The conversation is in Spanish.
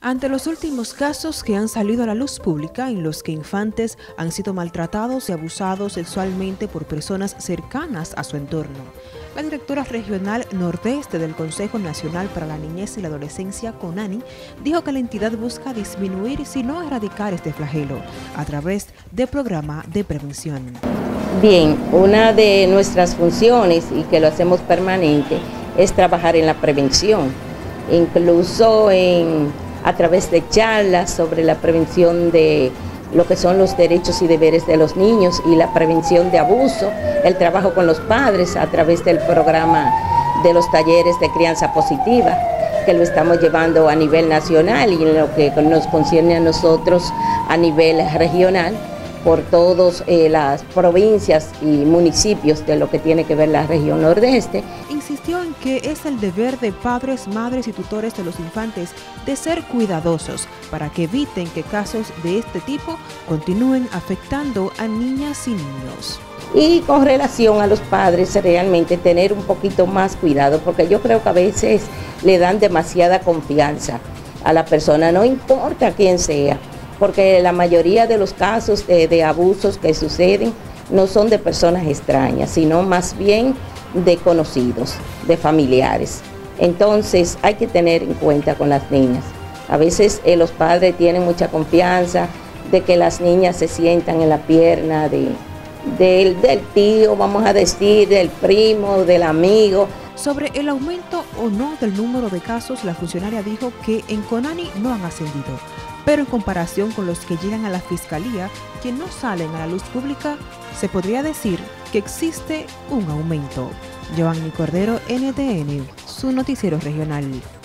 Ante los últimos casos que han salido a la luz pública en los que infantes han sido maltratados y abusados sexualmente por personas cercanas a su entorno, la directora regional nordeste del Consejo Nacional para la Niñez y la Adolescencia, CONANI, dijo que la entidad busca disminuir, si no erradicar este flagelo, a través del programa de prevención. Bien, una de nuestras funciones, y que lo hacemos permanente, es trabajar en la prevención, incluso a través de charlas sobre la prevención de lo que son los derechos y deberes de los niños y la prevención de abuso, el trabajo con los padres a través del programa de los talleres de crianza positiva, que lo estamos llevando a nivel nacional y en lo que nos concierne a nosotros a nivel regional, por todas las provincias y municipios de lo que tiene que ver la región nordeste. Insistió en que es el deber de padres, madres y tutores de los infantes de ser cuidadosos para que eviten que casos de este tipo continúen afectando a niñas y niños. Y con relación a los padres, realmente tener un poquito más cuidado, porque yo creo que a veces le dan demasiada confianza a la persona, no importa quién sea, porque la mayoría de los casos de abusos que suceden no son de personas extrañas, sino más bien de conocidos, de familiares. Entonces hay que tener en cuenta con las niñas. A veces los padres tienen mucha confianza de que las niñas se sientan en la pierna del tío, vamos a decir, del primo, del amigo. Sobre el aumento o no del número de casos, la funcionaria dijo que en CONANI no han ascendido, pero en comparación con los que llegan a la Fiscalía, que no salen a la luz pública, se podría decir que existe un aumento. Giovanni Cordero, NTN, su noticiero regional.